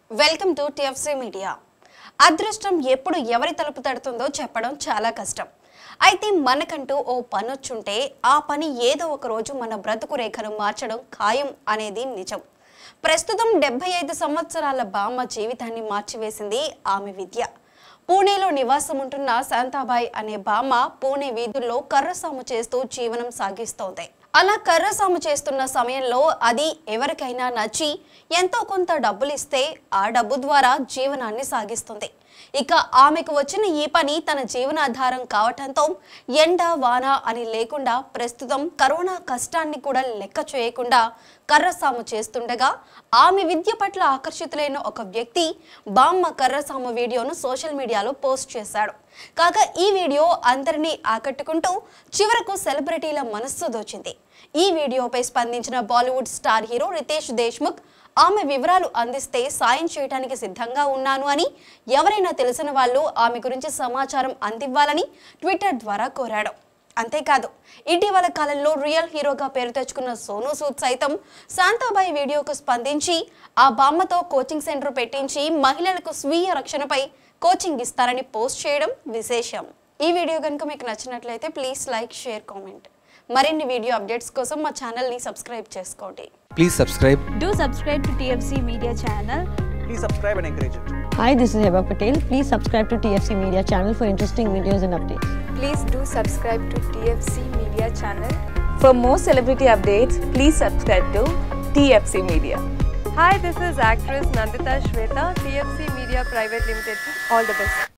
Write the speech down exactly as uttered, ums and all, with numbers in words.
Welcome to TFC media. అదృష్టం ఎప్పుడు ఎవరి తలుపు తడుతుందో చెప్పడం చాలా కష్టం. అయితే మనకంటూ ఓ పనొచ్చుంటే ఆ పని ఏదో ఒక రోజు మన బ్రతుకు రేఖను మార్చడం ఖాయం అనేది నిజం. ప్రస్తుతం డెబ్బై ఐదు సంవత్సరాల బామ్మ జీవితాన్ని మార్చివేసింది ఆమె విద్య. పూణేలో నివాసం ఉంటున్న శాంతాబాయ్ అనే బామ్మ పూణే వీధుల్లో కర్రసాము చేస్తూ జీవనం సాగిస్తోంది. అలా కర్రసాము చేస్తున్న సమయంలో అది ఎవరికైనా నచ్చి ఎంతో కొంత డబ్బులు ఇస్తే ఆ డబ్బు ద్వారా జీవనాన్ని సాగిస్తుంది. ఇక ఆమెకు వచ్చిన ఈ పని తన జీవనాధారం కావటంతో ఎండ వాన అని లేకుండా ప్రస్తుతం కరోనా కష్టాన్ని కూడా లెక్క చేయకుండా కర్రసాము చేస్తుండగా ఆమె విద్య పట్ల ఆకర్షితులైన ఒక వ్యక్తి బామ్మ కర్రసాము వీడియోను సోషల్ మీడియాలో పోస్ట్ చేశాడు. కాగా ఈ వీడియో అందరినీ ఆకట్టుకుంటూ చివరకు సెలబ్రిటీల మనస్సు దోచింది. ఈ వీడియోపై స్పందించిన Bollywood star hero Ritesh Deshmukh ఆమె వివరాలు అందిస్తే సాయం చేయడానికి సిద్ధంగా ఉన్నాను అని, ఎవరైనా తెలిసిన వాళ్ళు ఆమె గురించి సమాచారం అందివ్వాలని ట్విట్టర్ ద్వారా కోరాడు. అంతేకాదు, ఇటీవల కాలంలో రియల్ హీరోగా పేరు తెచ్చుకున్న సోనూ సూద్ సైతం శాంతాబాయి వీడియోకు స్పందించి ఆ బామ్మతో కోచింగ్ సెంటర్ పెట్టించి మహిళలకు స్వీయ రక్షణపై కోచింగ్ ఇస్తారని పోస్ట్ చేయడం విశేషం. ఈ వీడియో కనుక మీకు నచ్చినట్లయితే ప్లీజ్ లైక్, షేర్, కామెంట్. మరిన్ని వీడియో అప్డేట్స్ కోసం మా ఛానల్ ని సబ్స్క్రైబ్ చేసుకోండి. Please subscribe. Do subscribe to T F C Media channel. Please subscribe and encourage it. Hi, this is Heba Patel. Please subscribe to T F C Media channel for interesting videos and updates. Please do subscribe to T F C Media channel. For more celebrity updates, please subscribe to T F C Media. Hi, this is actress Nandita Shweta, T F C Media Private Limited. All the best.